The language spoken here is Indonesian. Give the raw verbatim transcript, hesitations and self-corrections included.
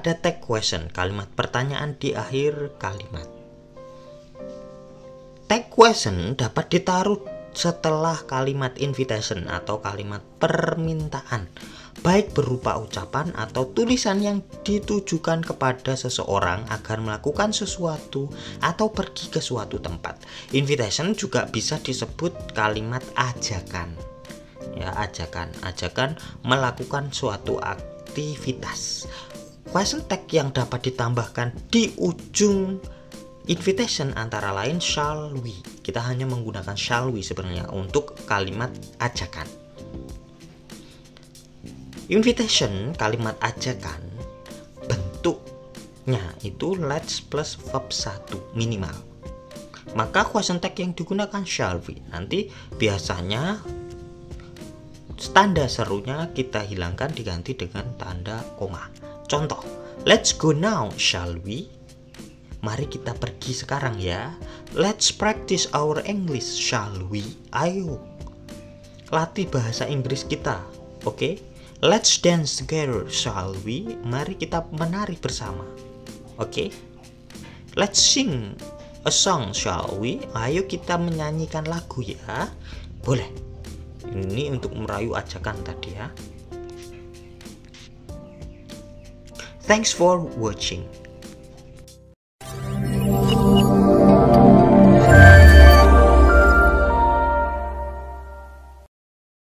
Ada tag question, kalimat pertanyaan di akhir kalimat. Tag question dapat ditaruh setelah kalimat invitation atau kalimat permintaan, baik berupa ucapan atau tulisan yang ditujukan kepada seseorang agar melakukan sesuatu atau pergi ke suatu tempat. Invitation juga bisa disebut kalimat ajakan. Ya, ajakan, ajakan melakukan suatu aktivitas. Question tag yang dapat ditambahkan di ujung invitation antara lain shall we. Kita hanya menggunakan shall we sebenarnya untuk kalimat ajakan. Invitation, kalimat ajakan, bentuknya itu let's plus verb satu minimal. Maka question tag yang digunakan shall we. Nanti biasanya tanda serunya kita hilangkan diganti dengan tanda koma. Contoh, let's go now, shall we? Mari kita pergi sekarang ya. Let's practice our English, shall we? Ayo, latih bahasa Inggris kita, oke? Okay? Let's dance together, shall we? Mari kita menari bersama, oke? Okay? Let's sing a song, shall we? Ayo kita menyanyikan lagu ya. Boleh. Ini untuk merayu ajakan tadi ya. Thanks for watching.